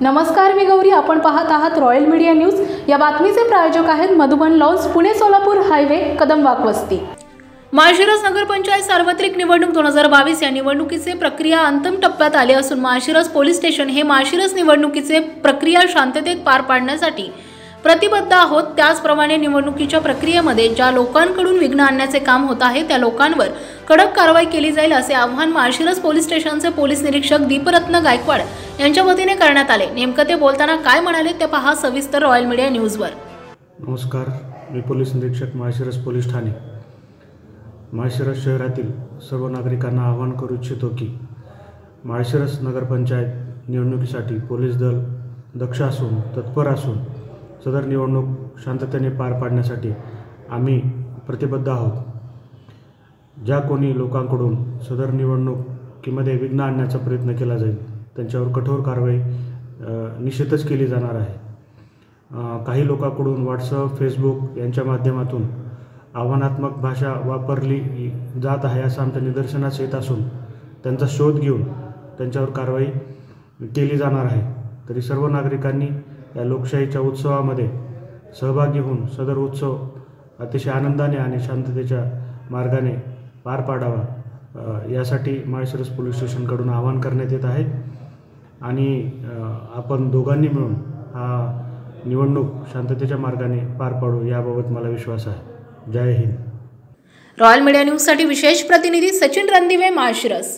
नमस्कार, मी गौरी. आपण पाहत आहात रॉयल मीडिया न्यूज. या बातमीचे प्रायोजक आहेत मधुबन लॉन्स, पुणे सोलापूर हायवे, कदमवाक वस्ती. माळशिरस नगरपंचायत सार्वत्रिक निवडणूक 2022 या निवडणुकीचे प्रक्रिया अंतिम टप्प्यात आले असून माळशिरस पोलीस स्टेशन हे माळशिरस निवडणुकीचे प्रक्रिया शांततेत पार पाडण्यासाठी प्रतिबद्ध आहोत. त्याचप्रमाणे निवडणुकीच्या प्रक्रियेमध्ये ज्या लोकांकडून विघ्न आणण्याचे काम होत आहे त्या लोकांवर कडक कारवाई केली जाईल असे आवाहन माळशिरस पोलीस स्टेशनचे पोलीस निरीक्षक दीपरत्न गायकवाड यांच्या वतीने करण्यात आले. नेमकं ते बोलताना काय म्हणाले ते पहा सविस्तर रॉयल मीडिया न्यूजवर. नमस्कार, मी पोलीस निरीक्षक माळशिरस पोलीस ठाणे. माळशिरस शहरातील सर्व नागरिकांना आवाहन करू इच्छितो की माळशिरस नगरपंचायत निवडणुकीसाठी पोलीस दल दक्ष असून तत्पर असून सदर निवडणूक शांततेने पार पाडण्यासाठी आम्ही प्रतिबद्ध आहोत. ज्या कोणी लोकांकडून सदर निवडणुकीमध्ये विघ्न आणण्याचा प्रयत्न केला जाईल त्यांच्यावर कठोर कारवाई निश्चितच केली जाणार आहे. काही लोकांकडून व्हॉट्सअप, फेसबुक यांच्या माध्यमातून आव्हानात्मक भाषा वापरली जात आहे असं आमच्या निदर्शनास येत असून त्यांचा शोध घेऊन त्यांच्यावर कारवाई केली जाणार आहे. तरी सर्व नागरिकांनी या लोकशाहीच्या उत्सवामध्ये सहभागी होऊन सदर उत्सव अतिशय आनंदाने आणि शांततेच्या मार्गाने पार पाडावा यासाठी माळशिरस पोलीस स्टेशनकडून आवाहन करण्यात येत आहे आणि आपण दोघांनी मिळून हा निवडणूक शांततेच्या मार्गाने पार पाडू याबाबत मला विश्वास आहे. जय हिंद. रॉयल मीडिया न्यूज साठी विशेष प्रतिनिधी Sachin Randive, Malshiras.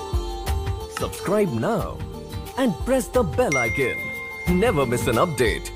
Subscribe now and press the bell icon. Never miss an update.